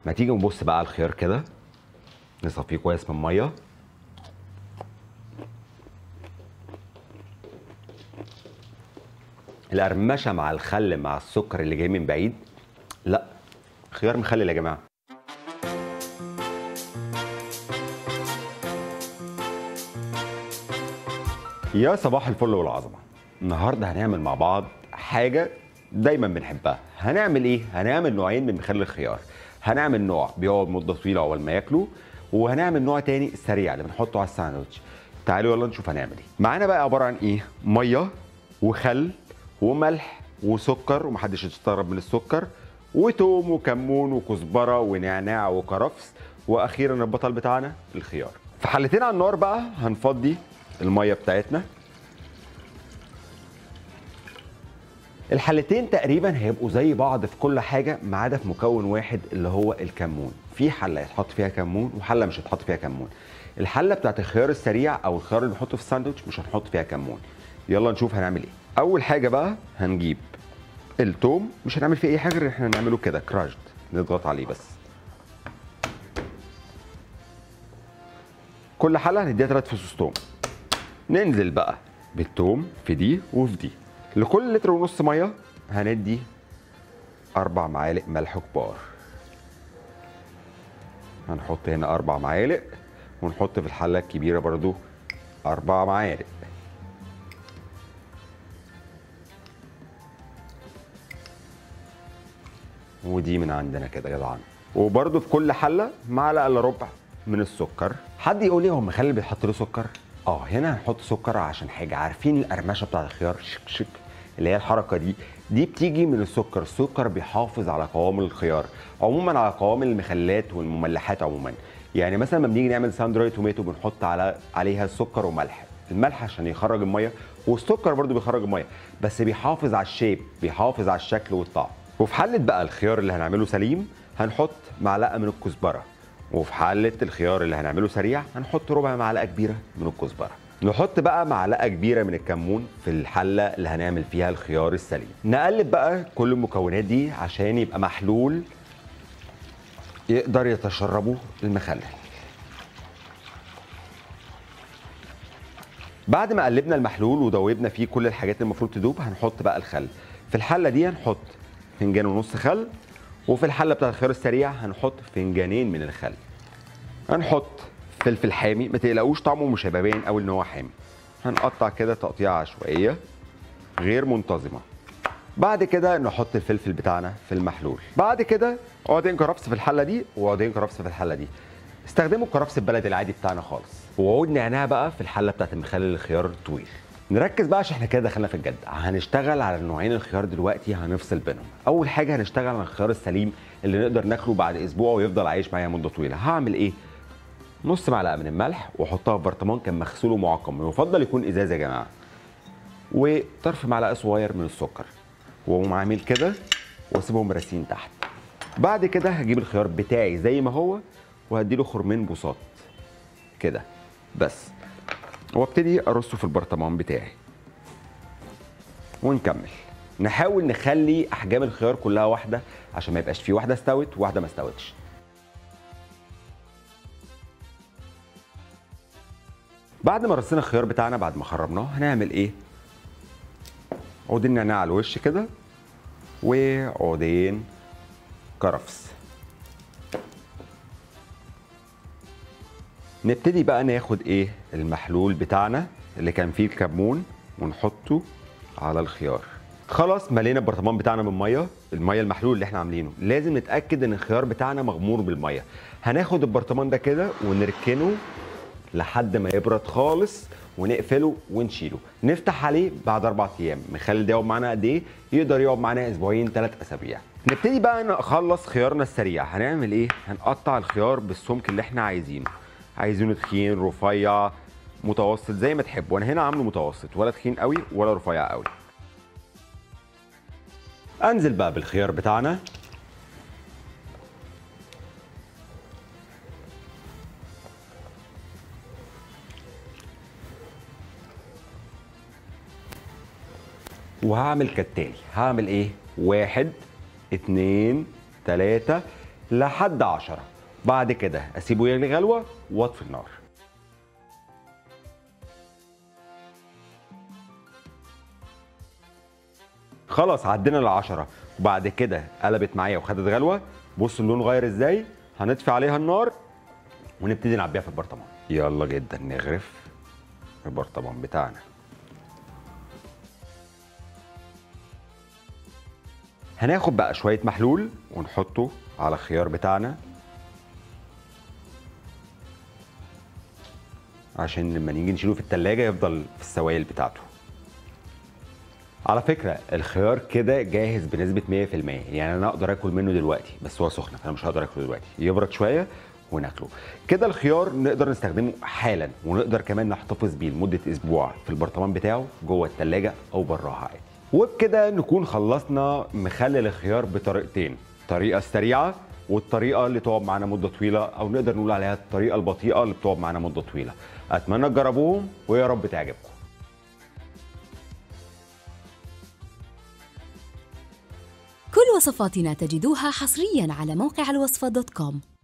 ما تيجي نبص بقى على الخيار كده، نصفيه كويس من ميه. القرمشه مع الخل مع السكر اللي جاي من بعيد، لا خيار مخلل يا جماعه. يا صباح الفل والعظمه. النهارده هنعمل مع بعض حاجه دايما بنحبها. هنعمل ايه؟ هنعمل نوعين من مخلل الخيار. هنعمل نوع بيقعد مده طويله اول ما ياكله، وهنعمل نوع تاني سريع اللي بنحطه على الساندوتش. تعالوا يلا نشوف هنعمل ايه. معانا بقى عباره عن ايه؟ ميه وخل وملح وسكر، ومحدش يستغرب من السكر، وتوم وكمون وكزبره ونعناع وكرفس، واخيرا البطل بتاعنا الخيار. في حلتين على النار بقى هنفضي الميه بتاعتنا. الحلتين تقريبا هيبقوا زي بعض في كل حاجه ما عدا في مكون واحد اللي هو الكمون. في حله يتحط فيها كمون وحله مش هيتحط فيها كمون. الحله بتاعت الخيار السريع او الخيار اللي بنحطه في الساندوتش مش هنحط فيها كمون. يلا نشوف هنعمل ايه. اول حاجه بقى هنجيب التوم، مش هنعمل فيه اي حاجه غير احنا نعمله كده كراجد، نضغط عليه بس. كل حله هنديها 3 فصوص توم. ننزل بقى بالتوم في دي وفي دي. لكل لتر ونص ميه هندي 4 معالق ملح كبار. هنحط هنا 4 معالق، ونحط في الحله الكبيره برضو 4 معالق. ودي من عندنا كده جدعان. وبرضو في كل حله معلقه الا ربع من السكر. حد يقول لي هو المخلل بيتحط له سكر؟ هنا هنحط سكر عشان حاجه. عارفين القرمشه بتاعت الخيار شك شك اللي هي الحركه دي بتيجي من السكر. السكر بيحافظ على قوام الخيار، عموما على قوام المخلات والمملحات عموما. يعني مثلا لما بنيجي نعمل ساندراي توماتو بنحط عليها سكر وملح. الملح عشان يخرج الميه، والسكر برضو بيخرج الميه، بس بيحافظ على الشيب، بيحافظ على الشكل والطعم. وفي حله بقى الخيار اللي هنعمله سليم هنحط معلقه من الكزبره، وفي حله الخيار اللي هنعمله سريع هنحط ربع معلقه كبيره من الكزبره. نحط بقى معلقه كبيره من الكمون في الحله اللي هنعمل فيها الخيار السليم. نقلب بقى كل المكونات دي عشان يبقى محلول يقدر يتشربه المخلل. بعد ما قلبنا المحلول ودوبنا فيه كل الحاجات اللي المفروض تدوب هنحط بقى الخل. في الحله دي هنحط 1.5 فنجان خل، وفي الحله بتاعت الخيار السريع هنحط 2 فنجان من الخل. هنحط فلفل حامي، ما تقلقوش طعمه مش هيبقى باين قوي ان هو حامي. هنقطع كده تقطيعه عشوائيه غير منتظمه. بعد كده نحط الفلفل بتاعنا في المحلول. بعد كده عودين كرفس في الحله دي وعودين كرفس في الحله دي. استخدموا الكرفس البلدي العادي بتاعنا خالص. وعود نعناع بقى في الحله بتاعت المخلل الخيار الطويل. نركز بقى عشان احنا كده دخلنا في الجد. هنشتغل على نوعين الخيار دلوقتي، هنفصل بينهم. اول حاجه هنشتغل على الخيار السليم اللي نقدر ناكله بعد اسبوع ويفضل عايش معايا مده طويله. هعمل ايه؟ نص معلقه من الملح واحطها في برطمان كان مغسول ومعقم، يفضل يكون ازاز يا جماعه. وطرف معلقه صغير من السكر، واقوم عامل كده واسيبهم راسين تحت. بعد كده هجيب الخيار بتاعي زي ما هو وهديله خرمين بساط كده بس، وابتدي ارصه في البرطمان بتاعي. ونكمل نحاول نخلي احجام الخيار كلها واحده عشان ما يبقاش فيه واحده استوت وواحده ما استوتش. بعد ما رصينا الخيار بتاعنا بعد ما خرمناه هنعمل ايه؟ عودين نعناع على الوش كده وعودين كرفس. نبتدي بقى ناخد ايه؟ المحلول بتاعنا اللي كان فيه الكمون ونحطه على الخيار. خلاص ملينا البرطمان بتاعنا من الميه المحلول اللي احنا عاملينه. لازم نتاكد ان الخيار بتاعنا مغمور بالميه. هناخد البرطمان ده كده ونركنه لحد ما يبرد خالص ونقفله ونشيله. نفتح عليه بعد 4 ايام. مخلل ده يقعد معانا قد ايه؟ يقدر يقعد معانا اسبوعين 3 اسابيع. نبتدي بقى نخلص خيارنا السريع. هنعمل ايه؟ هنقطع الخيار بالسمك اللي احنا عايزينه تخين رفيع متوسط زي ما تحب. وانا هنا عامله متوسط، ولا تخين قوي ولا رفيع قوي. انزل بقى بالخيار بتاعنا وهعمل كالتالي. هعمل ايه؟ 1 2 3 لحد 10. بعد كده اسيبه يغلي غلوه واطفي النار. خلاص عدينا ل10 وبعد كده قلبت معايا وخدت غلوه. بص اللون غير ازاي. هنطفي عليها النار ونبتدي نعبيها في البرطمان. يلا جدا نغرف البرطمان بتاعنا. هناخد بقى شويه محلول ونحطه على الخيار بتاعنا عشان لما نيجي نشيله في التلاجة يفضل في السوائل بتاعته. على فكرة الخيار كده جاهز بنسبة 100%، يعني أنا أقدر آكل منه دلوقتي بس هو سخن فأنا مش هقدر آكله دلوقتي، يبرد شوية وناكله. كده الخيار نقدر نستخدمه حالا ونقدر كمان نحتفظ بيه لمدة أسبوع في البرطمان بتاعه جوه التلاجة أو براها عادي. وبكده نكون خلصنا مخلل الخيار بطريقتين، الطريقة السريعة والطريقة اللي تقعد معانا مدة طويلة، أو نقدر نقول عليها الطريقة البطيئة اللي بتقعد معانا مدة طويلة. أتمنى تجربوهم ويا رب تعجبكم. كل وصفاتنا تجدوها حصرياً على موقع الوصفة.com.